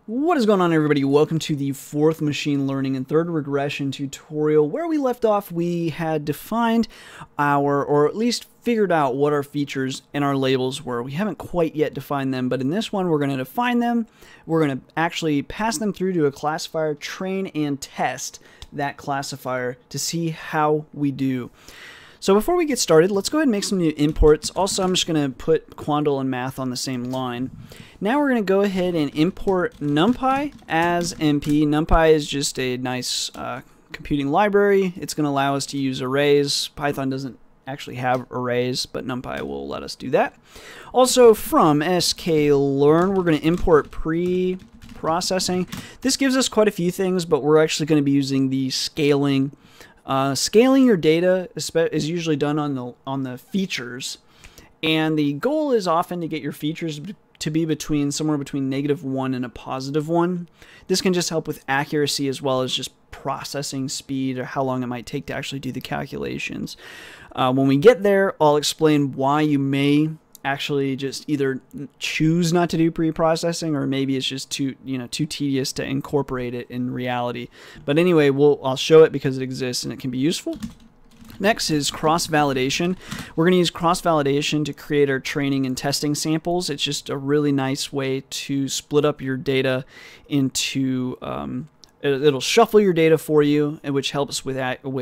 What is going on, everybody? Welcome to the fourth machine learning and third regression tutorial. Where we left off, we had defined or at least figured out what our features and our labels were. We haven't quite yet defined them, but in this one, we're going to define them. We're going to actually pass them through to a classifier, train and test that classifier to see how we do. So before we get started, let's go ahead and make some new imports. Also, I'm just going to put Quandle and math on the same line. Now we're going to go ahead and import NumPy as NP. NumPy is just a nice computing library. It's going to allow us to use arrays. Python doesn't actually have arrays, but NumPy will let us do that. Also, from Scikit-Learn, we're going to import pre-processing. This gives us quite a few things, but we're actually going to be using the scaling. Scaling your data is usually done on the features, and the goal is often to get your features to be somewhere between -1 and a +1. This can just help with accuracy as well as just processing speed or how long it might take to actually do the calculations. When we get there, I'll explain why you may actually just either choose not to do pre-processing, or maybe it's just too tedious to incorporate it in reality. But anyway, I'll show it because it exists and it can be useful. Next is cross-validation. We're going to use cross-validation to create our training and testing samples. It's just a really nice way to split up your data into, it'll shuffle your data for you, which helps with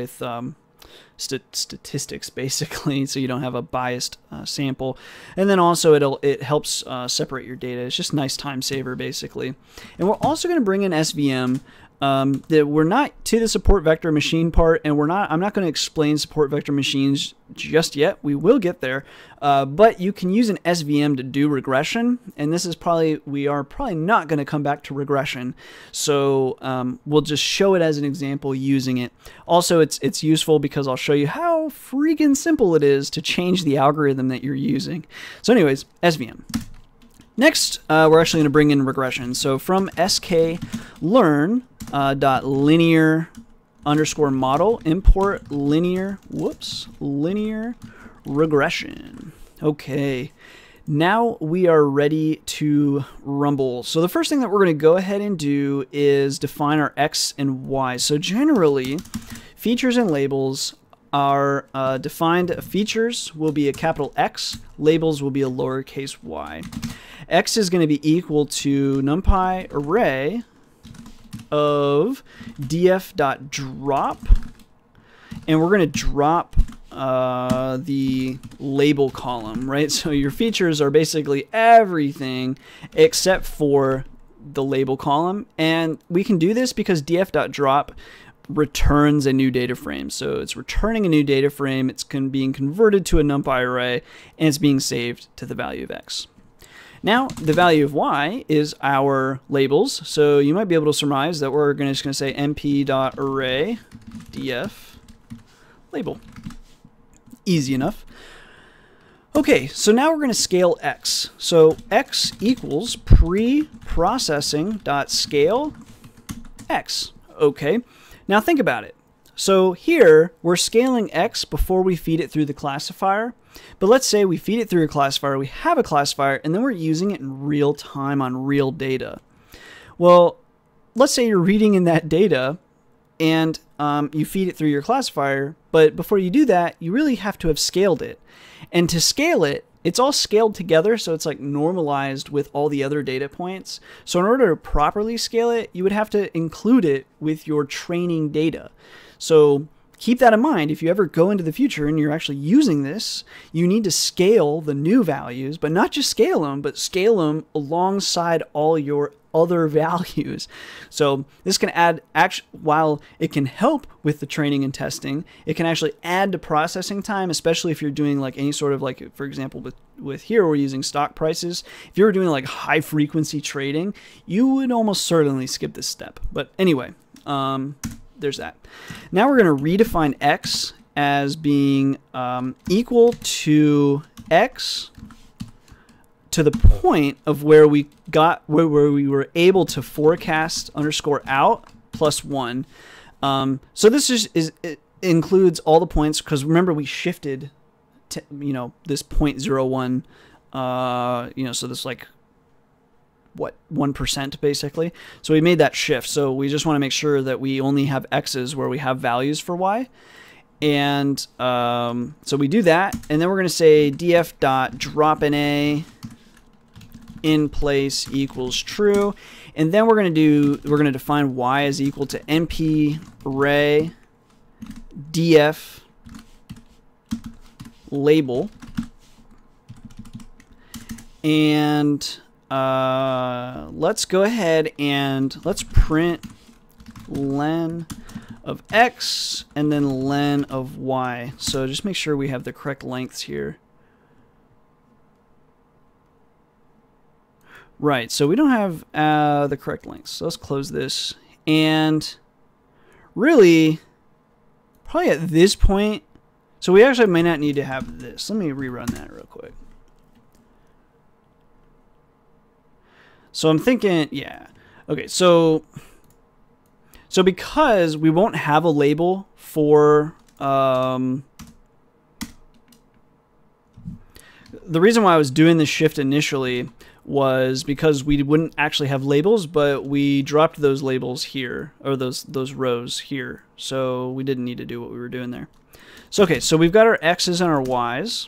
statistics, basically, so you don't have a biased sample. And then also it helps separate your data. It's just a nice time saver, basically. And we're also going to bring in SVM. That we're not to the support vector machine part, and I'm not going to explain support vector machines just yet. We will get there, but you can use an SVM to do regression, and this is we are probably not going to come back to regression, so we'll just show it as an example using it. Also, it's useful because I'll show you how freaking simple it is to change the algorithm that you're using. So anyways, SVM. Next, we're actually going to bring in regression. So from Scikit-Learn .linear underscore model, import linear regression. Okay, now we are ready to rumble. So the first thing that we're going to go ahead and do is define our X and Y. So generally, features and labels are defined. Features will be a capital X, labels will be a lowercase y. X is going to be equal to NumPy array of df.drop, and we're going to drop the label column, right? So your features are basically everything except for the label column, and we can do this because df.drop returns a new data frame. So it's returning a new data frame, it's being converted to a NumPy array, and it's being saved to the value of X. Now, the value of Y is our labels, so you might be able to surmise that we're just going to say np.array df label. Easy enough. Okay, so now we're going to scale X. So X equals pre-processing.scale X. Okay, now think about it. So here, we're scaling X before we feed it through the classifier. But let's say we feed it through a classifier, we have a classifier, and then we're using it in real time on real data. Well, let's say you're reading in that data, and you feed it through your classifier, but before you do that, you really have to have scaled it. And to scale it, it's all scaled together, so it's like normalized with all the other data points. So in order to properly scale it, you would have to include it with your training data. So keep that in mind. If you ever go into the future and you're actually using this, you need to scale the new values, but not just scale them, but scale them alongside all your other values. So this can add, while it can help with the training and testing, it can actually add to processing time, especially if you're doing like any sort of, like, for example, with here we're using stock prices. If you were doing like high frequency trading, you would almost certainly skip this step. But anyway, there's that. Now we're going to redefine X as being equal to X to the point of where we were able to forecast underscore out plus 1. So this it includes all the points, because remember we shifted to, this 0.01 so this like what, 1% basically. So we made that shift. So we just want to make sure that we only have x's where we have values for y. And so we do that, and then we're going to say df.dropNA in place equals true, and then we're going to define y as equal to np array df label, and let's go ahead and let's print len of x and then len of y. So just make sure we have the correct lengths here. Right, so we don't have the correct lengths. So let's close this. And really, probably at this point, so we actually may not need to have this. Let me rerun that real quick. So I'm thinking, yeah. Okay, so because we won't have a label for the reason why I was doing this shift initially was because we wouldn't actually have labels, but we dropped those labels here, or those rows here. So we didn't need to do what we were doing there. So okay, so we've got our x's and our y's,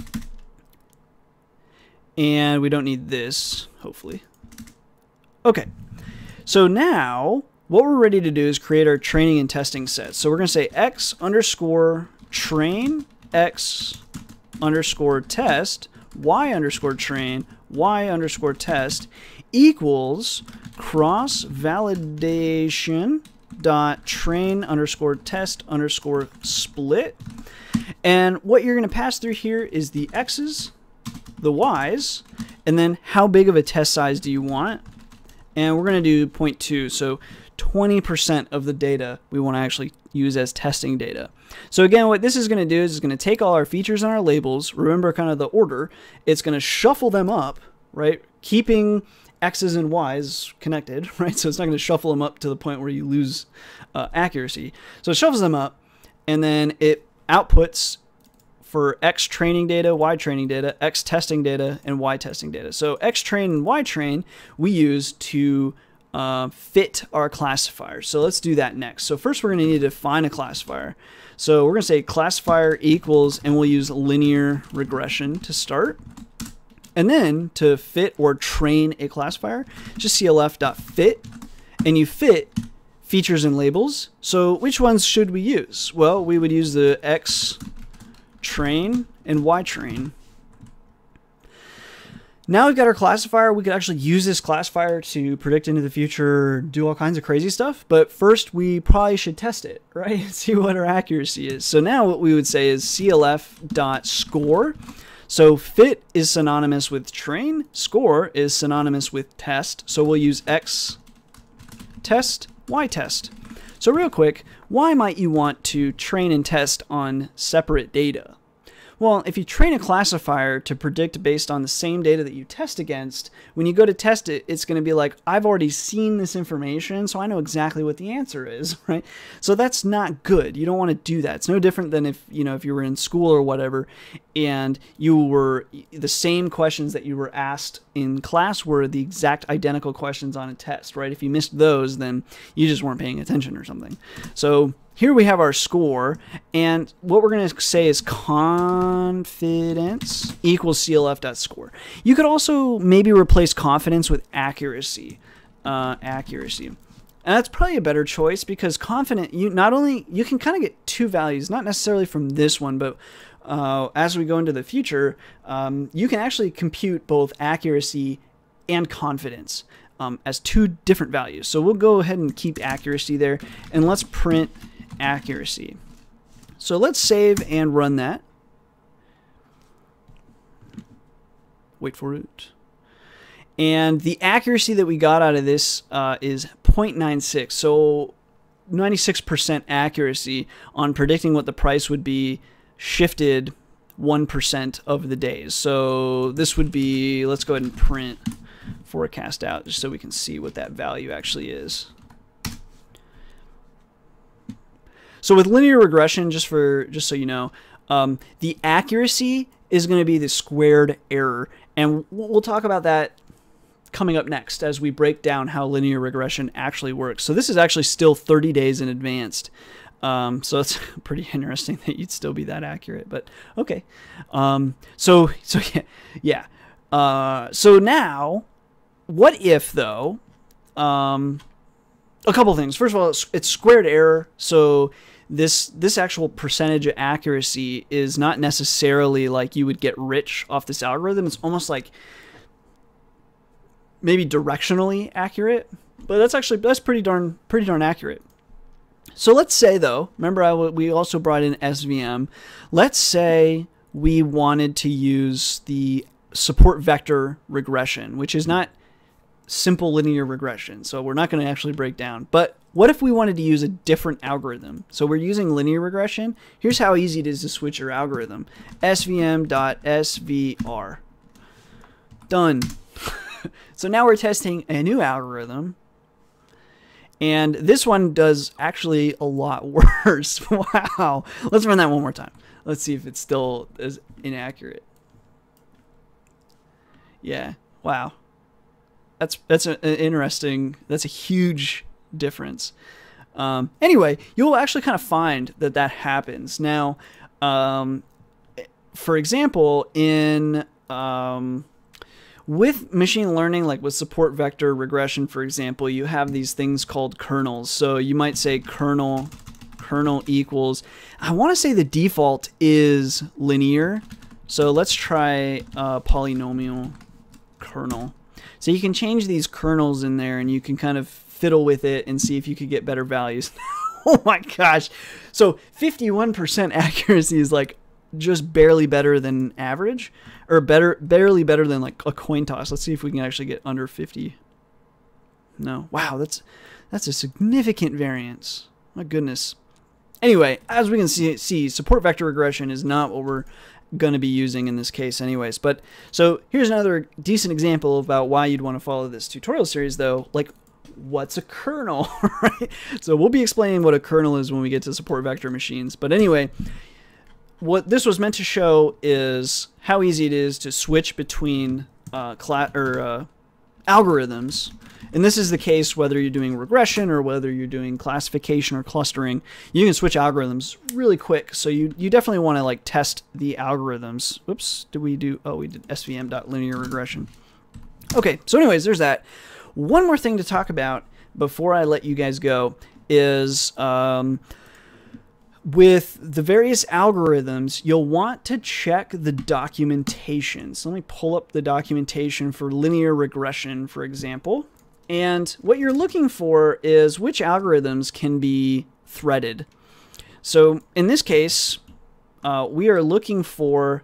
and we don't need this, hopefully. Okay, so now what we're ready to do is create our training and testing sets. So we're going to say x underscore train, x underscore test, y underscore train, y underscore test equals cross validation dot train underscore test underscore split. And what you're going to pass through here is the x's, the y's, and then how big of a test size do you want? And we're going to do 0.2, so 20% of the data we want to actually use as testing data. So again, what this is going to do is it's going to take all our features and our labels, remember kind of the order, it's going to shuffle them up, right, keeping x's and y's connected, right, so it's not going to shuffle them up to the point where you lose accuracy. So it shuffles them up, and then it outputs for x training data, y training data, x testing data, and y testing data. So x train and y train we use to fit our classifier. So let's do that next. So first we're going to need to define a classifier. So we're going to say classifier equals, and we'll use linear regression to start. And then to fit or train a classifier, just clf.fit, and you fit features and labels. So which ones should we use? Well, we would use the x train and y train. Now we've got our classifier. We could actually use this classifier to predict into the future, do all kinds of crazy stuff. But first, we probably should test it, right? See what our accuracy is. So now what we would say is clf.score. So fit is synonymous with train. Score is synonymous with test. So we'll use x test, y test. So real quick, why might you want to train and test on separate data? Well, if you train a classifier to predict based on the same data that you test against, when you go to test it, it's going to be like, I've already seen this information, so I know exactly what the answer is, right? So that's not good. You don't want to do that. It's no different than if you were in school or whatever, and you were the same questions that you were asked in class were the exact identical questions on a test, right? If you missed those, then you just weren't paying attention or something. So here we have our score, and what we're going to say is confidence equals clf.score. You could also maybe replace confidence with accuracy. Accuracy. And that's probably a better choice because confident, you can kind of get two values, not necessarily from this one, but as we go into the future, you can actually compute both accuracy and confidence as two different values. So we'll go ahead and keep accuracy there, and let's print accuracy. So let's save and run that. Wait for it. And the accuracy that we got out of this is 0.96. So 96% accuracy on predicting what the price would be shifted 1% of the days. So this would be, let's go ahead and print forecast out just so we can see what that value actually is. So with linear regression, just so you know, the accuracy is going to be the squared error, and we'll talk about that coming up next as we break down how linear regression actually works. So this is actually still 30 days in advance. So it's pretty interesting that you'd still be that accurate, but okay. So now, what if though, a couple things. First of all, it's squared error. So this actual percentage of accuracy is not necessarily like you would get rich off this algorithm. It's almost like maybe directionally accurate, but that's pretty darn accurate. So let's say though, remember we also brought in SVM. Let's say we wanted to use the support vector regression, which is not simple linear regression. So we're not going to actually break down. But what if we wanted to use a different algorithm? So we're using linear regression. Here's how easy it is to switch your algorithm. svm.svr. Done. So now we're testing a new algorithm. And this one does actually a lot worse. Wow. Let's run that one more time. Let's see if it's still as inaccurate. Yeah. Wow. That's an interesting, that's a huge difference. Anyway, you'll actually kind of find that happens. Now, for example, with machine learning, like with support vector regression, for example, you have these things called kernels. So you might say kernel equals, I want to say the default is linear. So let's try polynomial kernel. So you can change these kernels in there and you can kind of fiddle with it and see if you could get better values. Oh my gosh. So 51% accuracy is like just barely better than average, or barely better than like a coin toss. Let's see if we can actually get under 50. No. Wow, that's a significant variance. My goodness. Anyway, as we can see, support vector regression is not what we're going to be using in this case anyways. But so here's another decent example about why you'd want to follow this tutorial series though. Like, what's a kernel, right? So we'll be explaining what a kernel is when we get to support vector machines. But anyway, what this was meant to show is how easy it is to switch between algorithms. And this is the case whether you're doing regression or whether you're doing classification or clustering. You can switch algorithms really quick. So you definitely want to like test the algorithms. Whoops, we did svm.linear regression. Okay, so anyways, there's that. One more thing to talk about before I let you guys go is with the various algorithms, you'll want to check the documentation. So let me pull up the documentation for linear regression, for example. And what you're looking for is which algorithms can be threaded. So in this case, we are looking for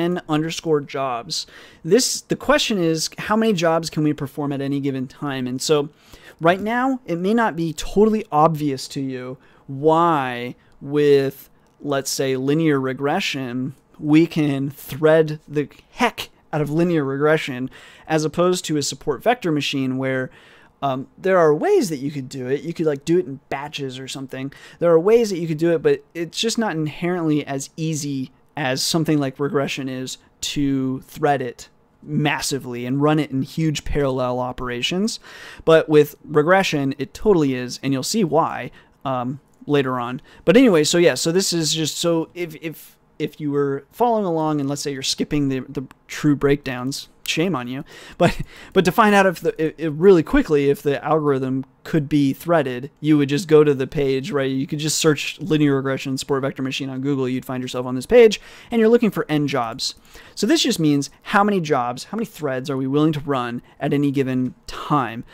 n_jobs. The question is, how many jobs can we perform at any given time? And so right now, it may not be totally obvious to you why with, let's say, linear regression, we can thread the heck out of linear regression as opposed to a support vector machine where there are ways that you could do it. You could like do it in batches or something. There are ways that you could do it, but it's just not inherently as easy as something like regression is to thread it massively and run it in huge parallel operations. But with regression, it totally is, and you'll see why later on. But anyway, so yeah, so this is just so if you were following along and let's say you're skipping the true breakdowns, shame on you. But to find out if really quickly if the algorithm could be threaded, you would just go to the page, right? You could just search linear regression support vector machine on Google. You'd find yourself on this page, and you're looking for n jobs. So this just means how many jobs, how many threads are we willing to run at any given time?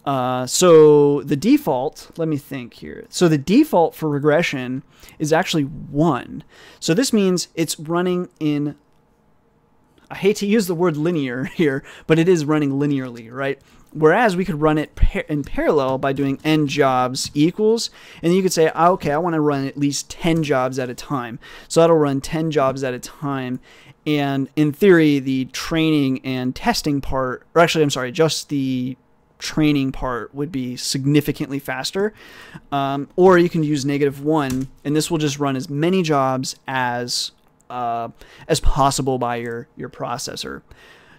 So the default, let me think here. So the default for regression is actually 1. So this means it's running in, I hate to use the word linear here, but it is running linearly, right? Whereas we could run it in parallel by doing n jobs equals, and you could say, okay, I want to run at least 10 jobs at a time. So that'll run 10 jobs at a time. And in theory, the training and testing part, or actually, I'm sorry, just the training part would be significantly faster. Or you can use -1, and this will just run as many jobs as possible by your processor.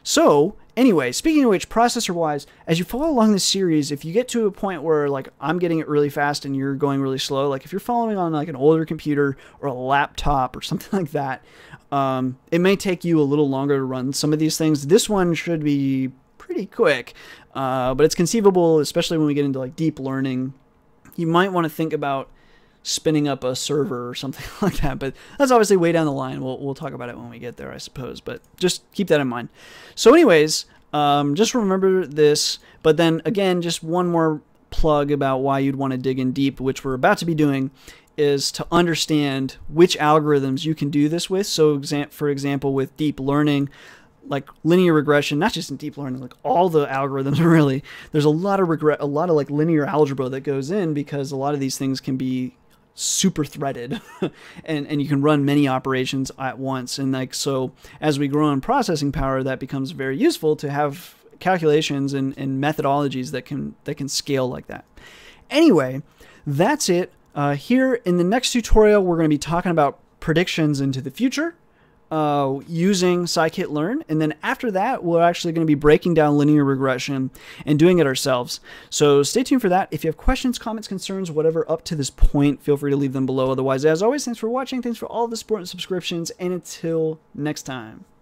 So anyway, speaking of which, processor-wise, as you follow along this series, if you get to a point where like I'm getting it really fast and you're going really slow, like if you're following on like an older computer or a laptop or something like that, it may take you a little longer to run some of these things. This one should be pretty quick, but it's conceivable, especially when we get into like deep learning, you might want to think about spinning up a server or something like that, but that's obviously way down the line. We'll talk about it when we get there, I suppose, but just keep that in mind. So anyways, just remember this, but then again, just one more plug about why you'd want to dig in deep, which we're about to be doing, is to understand which algorithms you can do this with. So for example, with deep learning, like linear regression, not just in deep learning, like all the algorithms really, there's a lot of like linear algebra that goes in, because a lot of these things can be super threaded and you can run many operations at once. And like, so as we grow in processing power, that becomes very useful to have calculations and methodologies that can scale like that. Anyway, that's it. Here in the next tutorial, we're going to be talking about predictions into the future using Scikit-Learn, and then after that we're actually going to be breaking down linear regression and doing it ourselves. So stay tuned for that. If you have questions, comments, concerns, whatever up to this point, feel free to leave them below. Otherwise, as always, thanks for watching, thanks for all the support and subscriptions, and until next time.